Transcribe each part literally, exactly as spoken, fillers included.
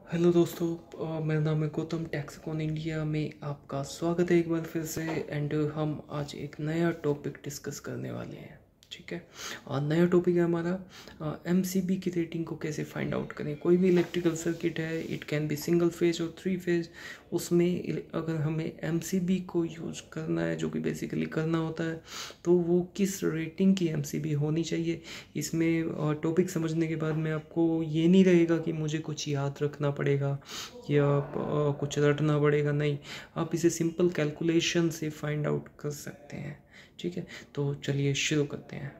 Hello दोस्तों। अ, मेरा नाम है गौतम। टैक्सकॉन इंडिया में आपका स्वागत है एक बार फिर से। एंड हम आज एक नया टॉपिक डिस्कस करने वाले हैं। ठीक है। और नया टॉपिक है हमारा एमसीबी की रेटिंग को कैसे फाइंड आउट करें। कोई भी इलेक्ट्रिकल सर्किट है, it can be single phase और थ्री फेज, उसमें इले- अगर हमें एमसीबी को यूज करना है, जो कि बेसिकली करना होता है, तो वो किस रेटिंग की एमसीबी होनी चाहिए। इसमें टॉपिक समझने के बाद में आपको ये नहीं रहेगा कि मुझे कुछ याद रखना पड़ेगा या अ, कुछ रटना पड़ेगा। नहीं, आप इसे सिंपल कैलकुलेशन से फाइंड आउट कर सकते हैं। ठीक है, तो चलिए शुरू करते हैं।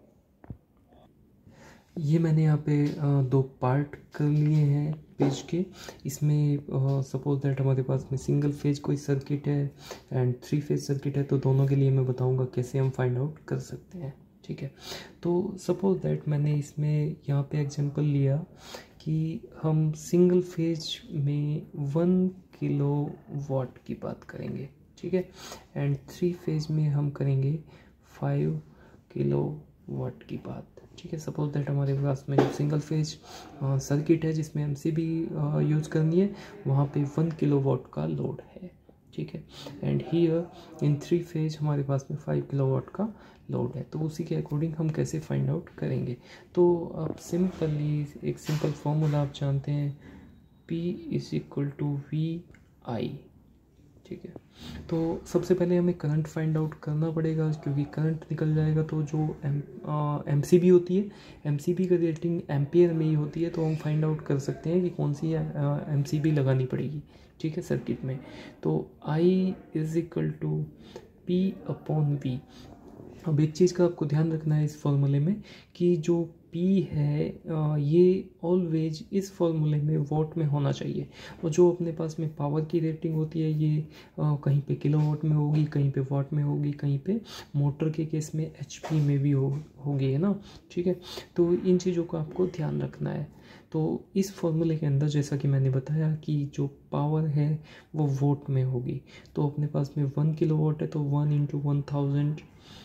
ये मैंने यहाँ पे अ, दो पार्ट कर लिए हैं पेज के। इसमें सपोज दैट हमारे पास में सिंगल फेज कोई सर्किट है एंड थ्री फेज सर्किट है, तो दोनों के लिए मैं बताऊंगा कैसे हम फाइंड आउट कर सकते हैं। ठीक है, तो सपोज दैट मैंने इसमें यहाँ पे एग्जांपल लिया कि हम सिंगल फेज में वन किलो वाट की बात करेंगे। ठीक है, एंड थ्री फेज में हम करेंगे फाइव किलो वाट की बात। ठीक है, सपोज दैट हमारे पास में जो सिंगल फेज सर्किट है जिसमें एमसीबी यूज़ करनी है, वहाँ पे वन किलो वाट का लोड है। ठीक है, and here in three phase हमारे पास में फाइव किलो वाट का लोड है। तो उसी के अकॉर्डिंग हम कैसे फाइंड आउट करेंगे। तो आप सिंपली एक सिंपल फॉर्मूला आप जानते हैं, P is equal to V I. ठीक है, तो सबसे पहले हमें करंट फाइंड आउट करना पड़ेगा, क्योंकि करंट निकल जाएगा तो जो एम एम सी बी होती है, एम सी बी का रेटिंग एम्पियर में ही होती है, तो हम फाइंड आउट कर सकते हैं कि कौन सी एम सी बी लगानी पड़ेगी। ठीक है, सर्किट में तो I is equal to P upon V. अब एक चीज़ का आपको ध्यान रखना है इस फॉर्मूले में कि जो P है अ, ये ऑलवेज इस फॉर्मूले में वॉट में होना चाहिए। और जो अपने पास में पावर की रेटिंग होती है, ये अ, कहीं पे किलोवाट में होगी, कहीं पे वाट में होगी, कहीं पे मोटर के केस में एचपी में भी हो होगी, है ना। ठीक है, तो इन चीज़ों का आपको ध्यान रखना है। तो इस फॉर्मूले के अंदर जैसा कि मैंने बताया कि जो पावर है वो वोट में होगी। तो अपने पास में वन किलो वाट है, तो one into one thousand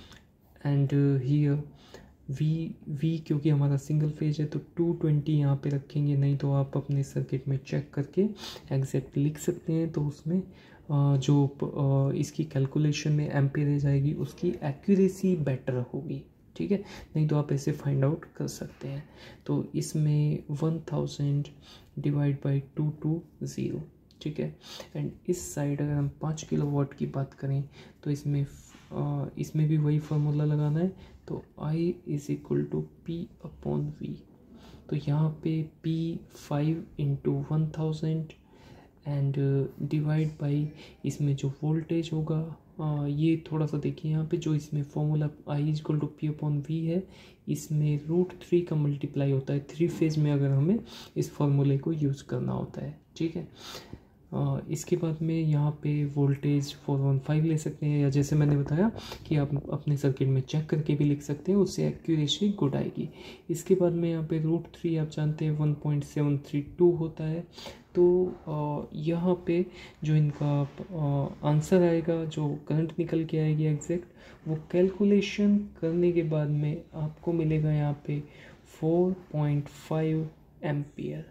and here V V क्योंकि हमारा सिंगल फेज है तो टू ट्वेंटी यहाँ पे रखेंगे। नहीं तो आप अपने सर्किट में चेक करके एग्जैक्ट लिख सकते हैं, तो उसमें अ, जो अ, इसकी कैलकुलेशन में एम्पीरेज आएगी उसकी एक्यूरेसी बेटर होगी। ठीक है, नहीं तो आप ऐसे फाइंड आउट कर सकते हैं। तो इसमें one thousand divide by two two zero. ठीक है, एंड इस साइड अगर हम पाँच किलो वाट की बात करें तो इसमें अ, इसमें भी वही फार्मूला लगाना है। तो I is equal to P upon V. तो यहाँ पे P five into one thousand and divide by इसमें जो वोल्टेज होगा, अ, ये थोड़ा सा देखिए यहाँ पे जो इसमें formula I is equal to P upon V है, इसमें रूट थ्री का मल्टीप्लाई होता है थ्री फेज में अगर हमें इस फॉर्मूले को यूज़ करना होता है। ठीक है, अ, इसके बाद में यहाँ पे वोल्टेज फोर वन फाइव ले सकते हैं, या जैसे मैंने बताया कि आप अपने सर्किट में चेक करके भी लिख सकते हैं, उससे एक्यूरेसी गुड आएगी। इसके बाद में यहाँ पे रूट थ्री आप जानते हैं one point seven three two होता है। तो अ, यहाँ पे जो इनका आंसर आएगा, जो करंट निकल के आएगी एग्जैक्ट, वो कैलकुलेशन करने के बाद में आपको मिलेगा यहाँ पे फोर पॉइंट फाइव एम्पियर।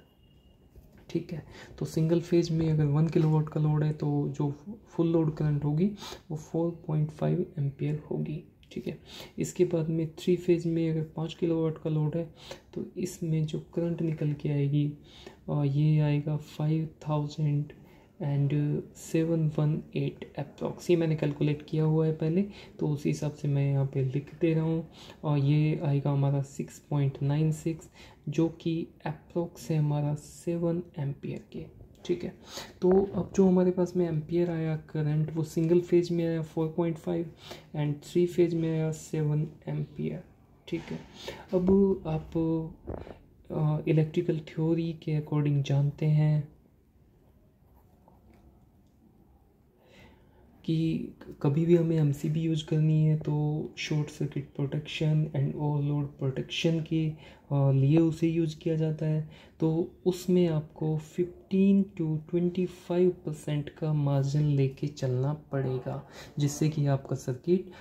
ठीक है, तो सिंगल फेज में अगर वन किलोवाट का लोड है तो जो फुल लोड करंट होगी वो फोर पॉइंट फाइव एम्पियर होगी। ठीक है, इसके बाद में थ्री फेज में अगर पाँच किलोवाट का लोड है तो इसमें जो करंट निकल के आएगी अ, ये आएगा five thousand and seven one eight approx. ये मैंने कैलकुलेट किया हुआ है पहले, तो उसी हिसाब से मैं यहाँ पे लिख दे रहा हूँ। और ये आएगा हमारा सिक्स पॉइंट नाइन सिक्स, जो कि अप्रॉक्स है हमारा सेवन एम्पियर के। ठीक है, तो अब जो हमारे पास में एम्पियर आया करंट, वो सिंगल फेज में आया four point five and three phase में आया सेवन एम्पियर। ठीक है, अब आप इलेक्ट्रिकल थ्योरी के अकॉर्डिंग जानते हैं कि कभी भी हमें एमसीबी यूज करनी है तो short circuit protection and overload protection के लिए उसे यूज किया जाता है। तो उसमें आपको fifteen to twenty five percent का मार्जिन लेके चलना पड़ेगा, जिससे कि आपका सर्किट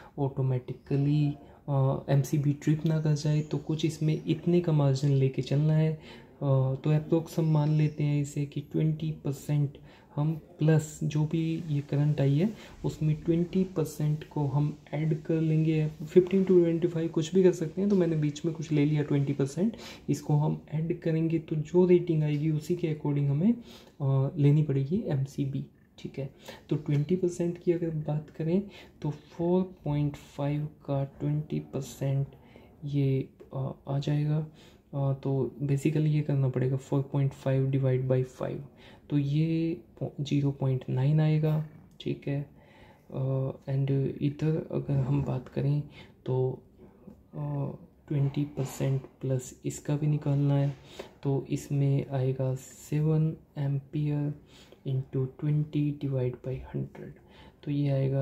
ऑटोमेटिकली एमसीबी ट्रिप ना कर जाए। तो कुछ इसमें इतने का मार्जिन लेके चलना है। तो अप्रोक्स हम मान लेते हैं इसे कि ट्वेंटी परसेंट हम प्लस जो भी ये करंट आई है उसमें ट्वेंटी परसेंट को हम ऐड कर लेंगे। फिफ्टीन टू ट्वेंटी फाइव कुछ भी कर सकते हैं, तो मैंने बीच में कुछ ले लिया ट्वेंटी परसेंट, इसको हम ऐड करेंगे तो जो रेटिंग आएगी उसी के अकॉर्डिंग हमें आ, लेनी पड़ेगी एम सी बी। ठीक है, तो ट्वेंटी परसेंट की अगर बात करें तो फोर पॉइंट फाइव का ट्वेंटी परसेंट ये आ, आ जाएगा। आ, तो बेसिकली ये करना पड़ेगा four point five divide by five, तो ये ज़ीरो पॉइंट नाइन आएगा। ठीक है, एंड इधर अगर हम बात करें तो ट्वेंटी परसेंट प्लस इसका भी निकालना है, तो इसमें आएगा seven ampere into twenty divide by hundred, तो ये आएगा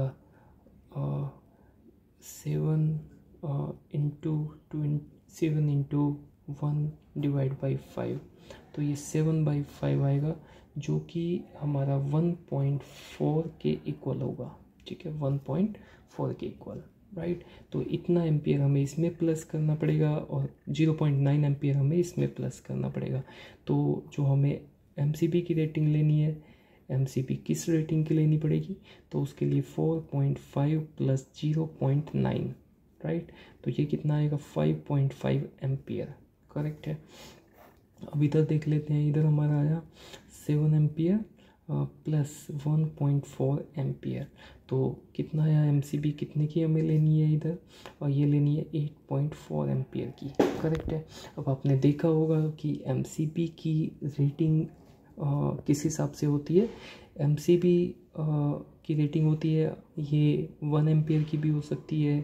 seven into twenty seven into one divide by five, तो ये सेवन बाई फाइव आएगा जो कि हमारा वन पॉइंट फोर के इक्वल होगा। ठीक है, वन पॉइंट फोर के इक्वल, राइट। तो इतना एम्पियर हमें इसमें प्लस करना पड़ेगा और ज़ीरो पॉइंट नाइन एम्पियर हमें इसमें प्लस करना पड़ेगा। तो जो हमें एम सी बी की रेटिंग लेनी है, एम सी बी किस रेटिंग की लेनी पड़ेगी, तो उसके लिए four point five plus zero point nine, right. तो ये कितना आएगा five point five ampere, correct है। अब इधर देख लेते हैं, इधर हमारा आया seven ampere plus one point four ampere, तो कितना आया एम सी बी कितने की हमें लेनी है इधर, और ये लेनी है एट पॉइंट फोर एम्पियर की, करेक्ट है। अब आपने देखा होगा कि एम सी बी की रेटिंग uh, किस हिसाब से होती है। एम सी बी uh, की रेटिंग होती है, ये वन एम्पियर की भी हो सकती है,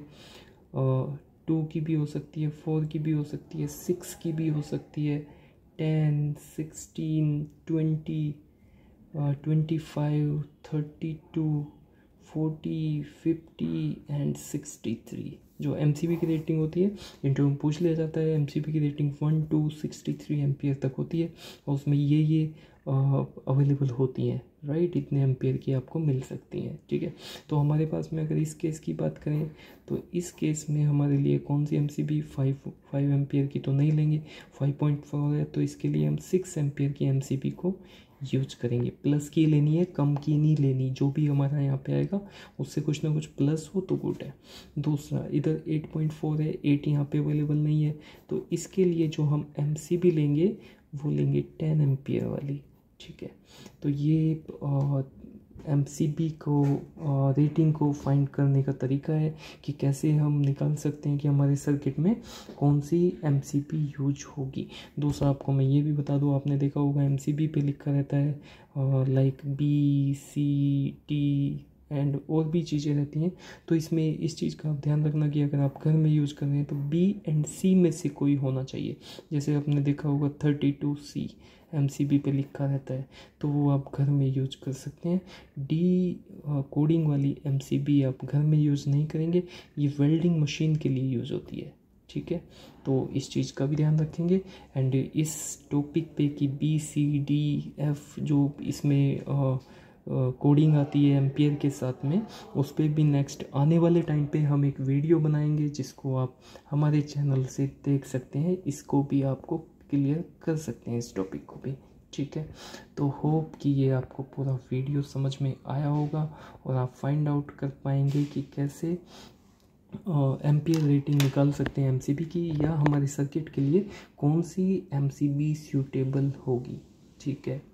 टू uh, की भी हो सकती है, फोर की भी हो सकती है, सिक्स की भी हो सकती है, ten, sixteen, twenty, twenty five, thirty two, forty, fifty and sixty three. जो एम सी बी की रेटिंग होती है, इंटरव्यू में पूछ लिया जाता है, एम सी बी की rating one to sixty three ampere तक होती है और उसमें ये ये अवेलेबल होती हैं, राइट। इतने एम्पियर की आपको मिल सकती हैं। ठीक है, तो हमारे पास में अगर इस केस की बात करें तो इस केस में हमारे लिए कौन सी M C B five five ampere की तो नहीं लेंगे, फाइव पॉइंट फोर है, तो इसके लिए हम सिक्स एम्पियर की एम सी बी को यूज करेंगे। प्लस की लेनी है, कम की नहीं लेनी, जो भी हमारा यहाँ पे आएगा उससे कुछ ना कुछ प्लस हो तो गुड है। दूसरा, इधर एट पॉइंट फोर है, एट यहाँ पे अवेलेबल नहीं है, तो इसके लिए जो हम एम सी बी लेंगे वो लेंगे टेन एम्पियर वाली। ठीक है, तो ये एम सी बी को रेटिंग को फाइंड करने का तरीका है कि कैसे हम निकाल सकते हैं कि हमारे सर्किट में कौन सी एम सी बी यूज होगी। दूसरा, आपको मैं ये भी बता दूं, आपने देखा होगा एम सी बी पे लिखा रहता है like B C T and और भी चीज़ें रहती हैं, तो इसमें इस चीज़ का आप ध्यान रखना कि अगर आप घर में यूज़ कर रहे हैं तो बी एंड सी में से कोई होना चाहिए। जैसे आपने देखा होगा thirty two C M C B पे लिखा रहता है, तो वो आप घर में यूज कर सकते हैं। डी कोडिंग वाली एम सी बी आप घर में यूज़ नहीं करेंगे, ये वेल्डिंग मशीन के लिए यूज़ होती है। ठीक है, तो इस चीज़ का भी ध्यान रखेंगे। एंड इस टॉपिक पे कि बी सी डी एफ जो इसमें आ, कोडिंग आती है एम्पियर के साथ में, उस पर भी नेक्स्ट आने वाले टाइम पे हम एक वीडियो बनाएंगे जिसको आप हमारे चैनल से देख सकते हैं। इसको भी आपको क्लियर कर सकते हैं, इस टॉपिक को भी। ठीक है, तो होप कि ये आपको पूरा वीडियो समझ में आया होगा और आप फाइंड आउट कर पाएंगे कि कैसे एम्पियर रेटिंग निकाल सकते हैं एम सी बी की, या हमारे सर्किट के लिए कौन सी एम सी बी सूटेबल होगी। ठीक है।